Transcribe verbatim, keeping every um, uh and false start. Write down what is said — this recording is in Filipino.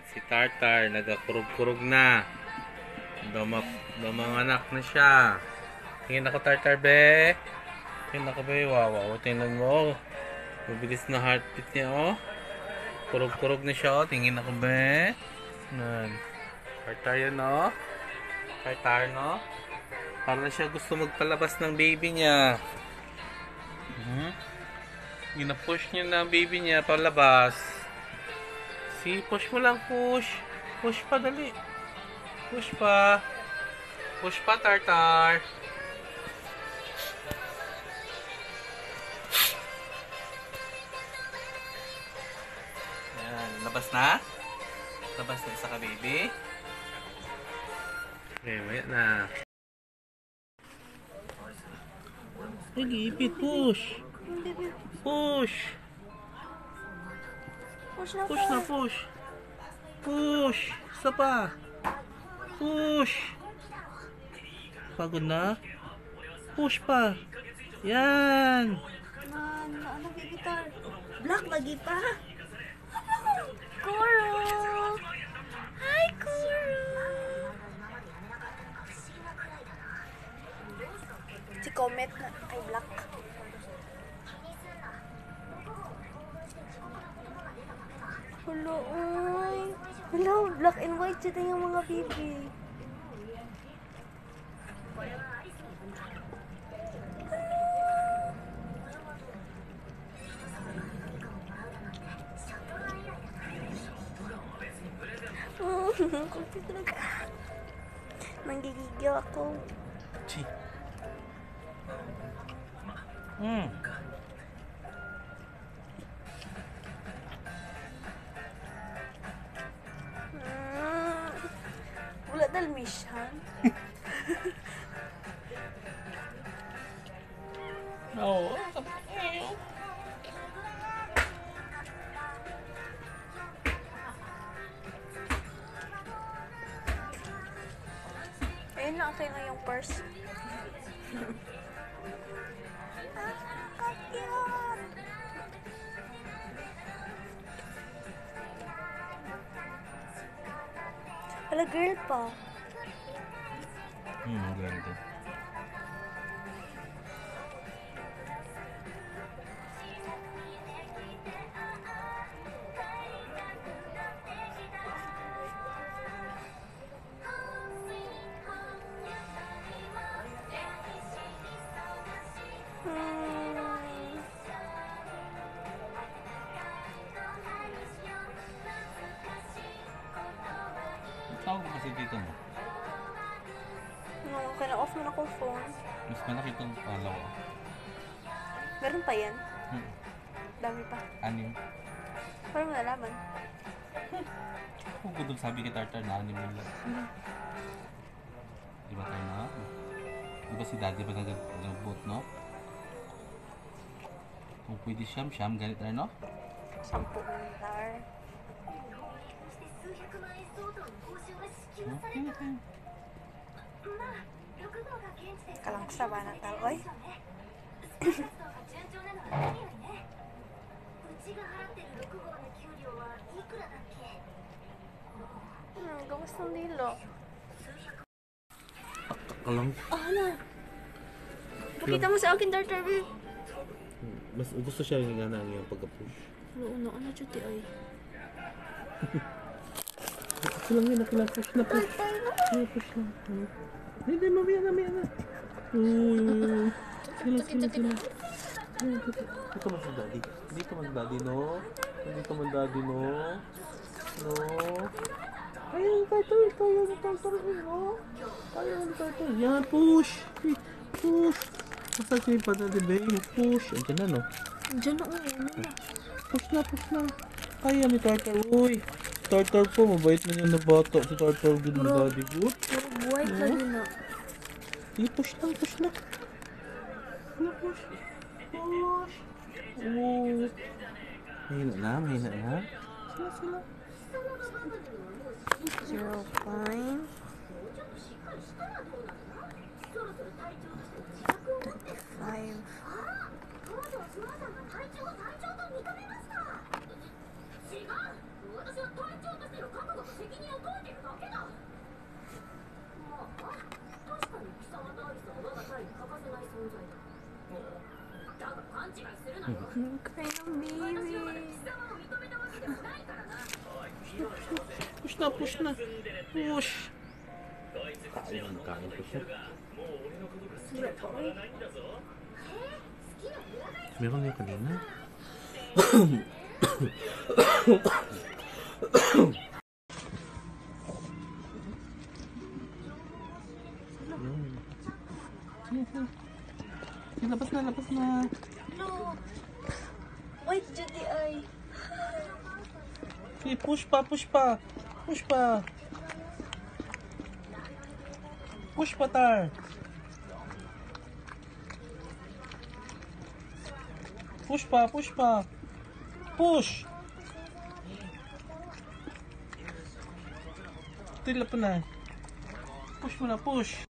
Si Tartar, nagakurog-kurog na. Dumap, dumanganak na siya. Tingin ako, Tartar, be. Tingin ako, be. Wow, wow. Tingnan mo. Mabilis na heartbeat niya, oh. Kurog-kurog na siya, oh. Tingin ako, be. Nan. Tartar yun, oh. Tartar, no? Para siya gusto magpalabas ng baby niya. Hmm? Gina-push niya na ang baby niya palabas. Si, push mo lang, push. Push pa, dali. Push pa. Push pa, Tartar. Ayan, labas na. Labas na isa ka, baby. Okay, wait na. Nag-iipit, push. Push. Push na, Push na, push. Push. Isa pa. Push. Pagod na? Push pa. Yan. Man, ano gitar? Black lagi pa. Coral. Hi, Coral. Si Comet na kay Black. Hello, oy. Hello, black and white siya yung mga baby. Kumpi talaga. Nanggigigil ako. Chi. Hmm. Wala dalmisyan. Oo. Ayun na, okay na yung purse. Ah, ka-cute! Wala, girl pa. Hmm, ganda. Tawag ko kasi dito mo. No, kina-off mo na ko phone. Mas malaki itong palawa. Meron pa yan? Hmm. Dami pa. Anim. Parang nalaman. Kung gudong sabi kay Tartar na anim yun lang. Mm-hmm. Diba tayo na? Diba si Daddy ba nag-boot, no? Kung pwede siyam-siyam, ganit tayo, no? Sampu tar. Okay, okay. Kalangsa ba na tao, oy? Hmm, gawas ng dilo. Kalang. Ah, ano? Pakita mo sa akin, Tartar, babe. Mas gusto siya yung nga ang iyong pagka-push. Oo, no, ano, chuti, ay. Push lang yun, nakilang push na push. Ay, push lang. Hindi, mamaya na, mamaya na. Uy, sila, sila, sila. Dito man si Daddy. Dito man Daddy, no? Dito man Daddy, no? No? Ayun, Tartar, ito yung Tartar, no? Ayun, Tartar. Yan, push. Push. Basta siya pa Daddy, babe. Push. Andiyan na, no? Diyan na, oo, ano na. Push na, push na. Kaya ni Tartar, uy. Tartar po, mabait na niya na bata. Si Tartar din ni Daddy, good. Puro white lagi na. Sige, push lang, push lang. Push, push. Push. Oh. Mahina na, mahina na. Sila, sila. Zero point. Twenty-five. Kain ng baby. Push na, push na. Push. Kain, kain ko siya. Meron niya kanina. Labas na, labas na. No. Wait, Judy ay. Okay, push pa, push pa. Push pa. Push pa, Tar. Push pa, push pa. Push. Tila pa na. Push mo na, push.